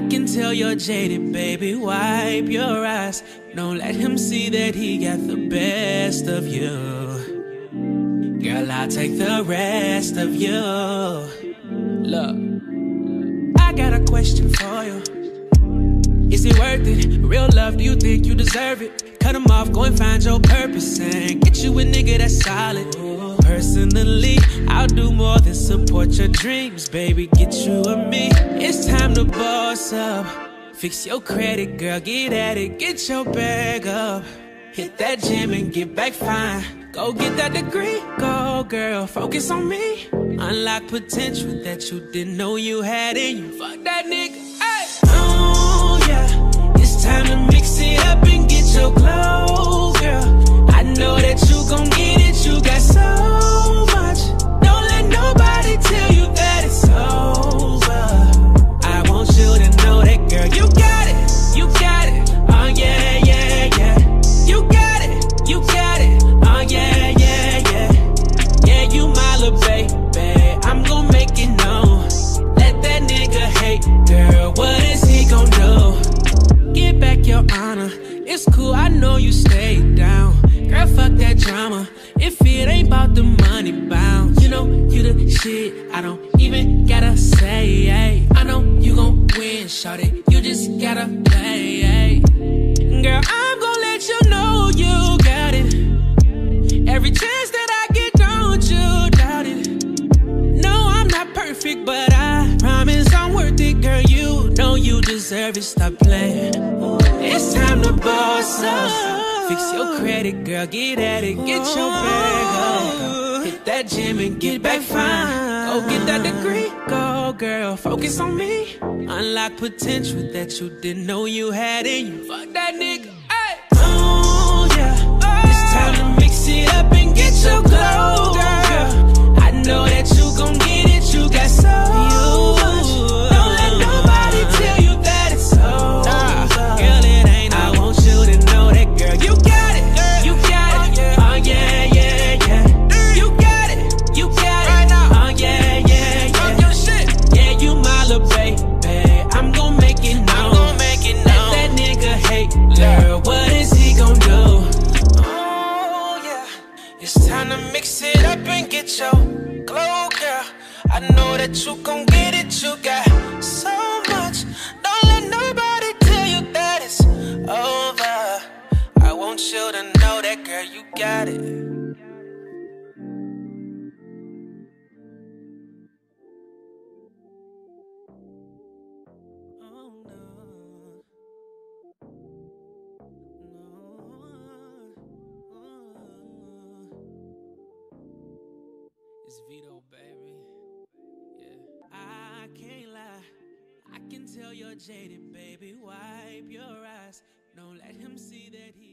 can tell you're jaded, baby, wipe your eyes. Don't let him see that he got the best of you. Girl, I'll take the rest of you. Look, I got a question for you. Is it worth it? Real love, do you think you deserve it? Cut him off, go and find your purpose and get you a nigga that's solid. Personally, I'll do more than support your dreams, baby, get you and me. It's time to boss up. Fix your credit, girl, get at it, get your bag up. Hit that gym and get back fine. Go get that degree, go girl, focus on me. Unlock potential that you didn't know you had in you. Fuck that nigga, ay. Oh yeah, it's time to mix it up and get your glow, girl. I know that you gon' get it, you got so much. Don't let nobody tell you that it's over. I want you to know that, girl, you got it, you got it. Oh yeah, yeah, yeah. You got it, you got it. Oh yeah, yeah, yeah. Yeah, you my little baby, I'm gon' make it known. Let that nigga hate, girl, what is he gon' do? Get back your honor, it's cool, I know you stayed down. Girl, fuck that drama, if it ain't about the money bound. You know, you the shit, I don't even gotta say, ay. I know you gon' win, shawty, you just gotta play, ay. Girl, I'm gon' let you know you got it. Every chance that I get, don't you doubt it. No, I'm not perfect, but I promise I'm worth it, girl. You know you deserve it, stop playing. It's time to boss up. Fix your credit, girl, get at it, get your bag up. Hit that gym and get back fine. Go get that degree, go girl, focus on me. Unlock potential that you didn't know you had in you. Fuck that nigga, ay. Oh yeah, it's time to mix it up and get your glow, girl. I know that you gon' get it, you got so much. Don't let nobody tell you that it's over. Girl, it ain't, I want you to know that, girl, you got it, you got it. Oh yeah, yeah, yeah. You got it, you got it. Oh yeah, yeah, yeah. Yeah, you my little baby, I'm gon' make it known. Let that nigga hate, girl, what is he gon' do? Oh yeah, it's time to mix it up and get your glow, girl. I know that you gon' get it, you got so much. Don't let nobody tell you that it's over. I want you to know that, girl, you got it. Oh no, it's Vedo, baby. Yeah, I can't lie. I can tell you're jaded, baby. Wipe your eyes. Don't let him see that he